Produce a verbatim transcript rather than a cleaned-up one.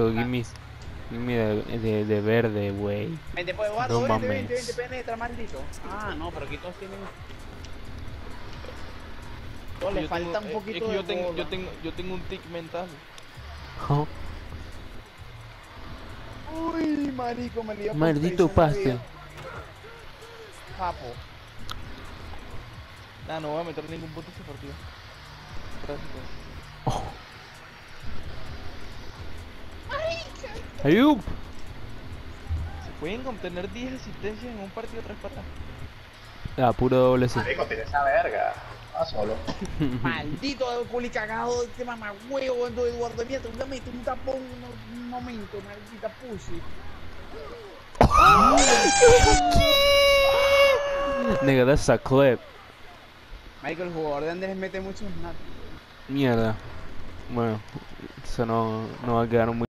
Marico, give me, give me de, de, de verde, güey. Vente, pues, Eduardo, No vente, mames. vente, vente, penetra, maldito. Ah, no, pero aquí todos tienen... Todos le Yo falta tengo- un eh, poquito es que de yo tengo, bola. yo tengo, yo tengo un tic mental. Oh, Uy, marico, me lió maldito paste. Papo. Nah, no voy a meter ningún punto en ese partido. Gracias. Oh. Ayup. Se pueden obtener diez asistencias en un partido tres patas. Ah, puro doble C. Marico, tiene esa verga. Va solo. Maldito culi cagado, este mamagüeo, cuando Eduardo Nieto, le mete un tapón un, un momento, maldita pussy. Nigga, that's a clip. Marico, el jugador de Andrés mete muchos natos. Mierda. Bueno, eso no, no va a quedar muy